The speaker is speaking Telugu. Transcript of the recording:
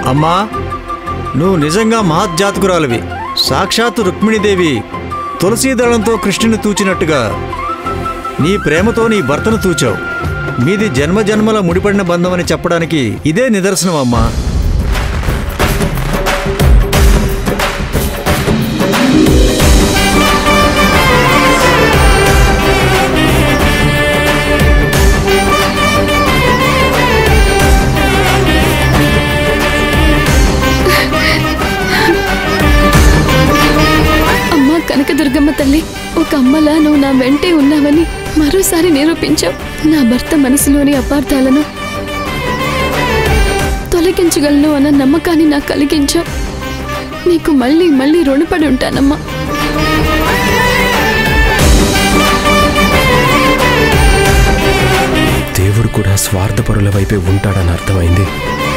అమ్మా, నువ్వు నిజంగా మహజ్జాతకురాలివి. సాక్షాత్తు రుక్మిణీదేవి తులసీదళంతో కృష్ణుని తూచినట్టుగా నీ ప్రేమతో నీ భర్తను తూచావు. మీది జన్మజన్మల ముడిపడిన బంధం అని చెప్పడానికి ఇదే నిదర్శనం అమ్మా. కనకదుర్గమ్మ తల్లి, ఒక అమ్మలా నువ్వు నా వెంటే ఉన్నావని మరోసారి నిరూపించావు. నా భర్త మనసులోని అపార్థాలను తొలగించగలను అన్న నమ్మకాన్ని నాకు కలిగించావు. నీకు మళ్ళీ మళ్ళీ రుణపడి ఉంటానమ్మా. దేవుడు కూడా స్వార్థపరుల వైపే ఉంటాడని అర్థమైంది.